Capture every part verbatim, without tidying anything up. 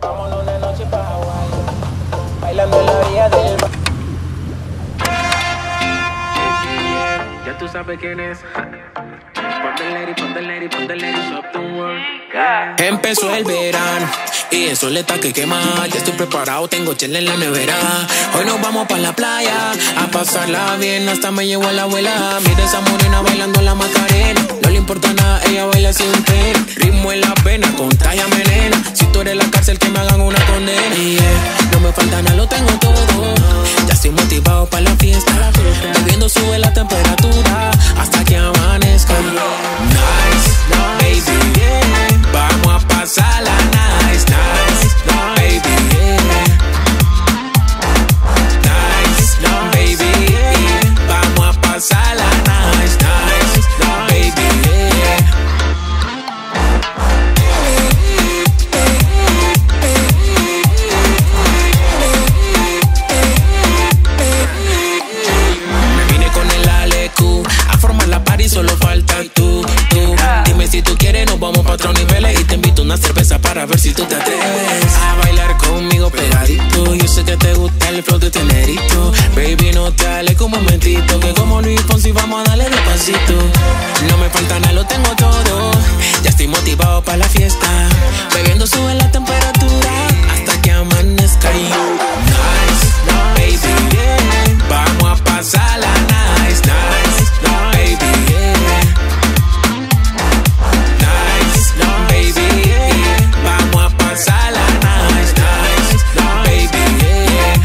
Vámonos de noche pa' Hawaii, bailando en la orilla del mar. Ya tú sabes quién es. Empezó el verano y el sol está que quema. Ya estoy preparado, tengo chela en la nevera. Hoy nos vamos pa' la playa a pasarla bien, hasta me llevo a la abuela. Mira esa morena bailando la Macarena. No le importa nada, ella baila sin pena. Ritmo en la pena, contágiame nena. Si tú eres la cárcel, que me hagan una condena. Yeah. No me falta nada, lo tengo todo. Ya estoy motivado pa' la fiesta. Bebiendo sube la temperatura hasta que amanezca. Nice, baby, yeah. Vamos a pasarla nice, nice, baby, yeah. Nice, baby, yeah. Vamos a pasarla nice, nice, baby, yeah. Me vine con el Alecu a formar la party, solo falta tú, tú. Dime si tú quieres, nos vamos pa' otros niveles y te invito una cerveza para ver si tú te atreves a bailar conmigo pegadito. Yo sé que te gusta el flow de tenerito. Baby, no te alejes un momentito, que como Luis Fonsi vamos a darle despacito. No me falta nada, lo tengo todo. Ya estoy motivado pa' la fiesta. Bebiendo sube la temperatura hasta que amanezca. Nice, baby, yeah. Vamos a pasarla nice, nice, baby, yeah. Nice, baby, yeah. Vamos a pasarla nice, nice, baby, yeah.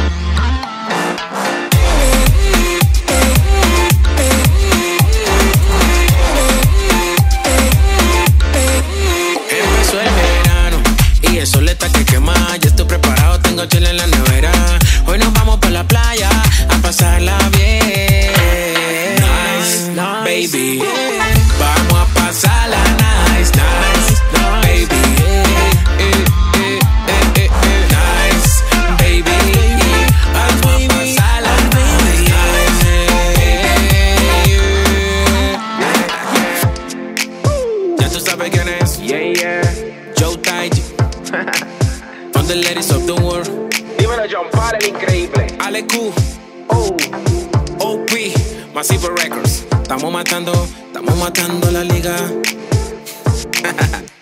Empezó el verano y el sol está que quema. Ya estoy preparado, tengo chela en la nevera. Hoy nos vamos pa' la playa a pasarla bien. Nice, baby, yeah. Vamos a pasarla nice, nice, baby, yeah. Eh, eh, eh, eh, eh. Nice, baby, yeah. Vamos a pasarla nice, nice, yeah. Ya tú sabes quién es. Yeah, yeah. Joe Taiji. From the ladies of the world. Dímelo, John Paul, el increíble. Alecu, Oh. O P, Massive Records. Estamos matando, estamos matando la liga.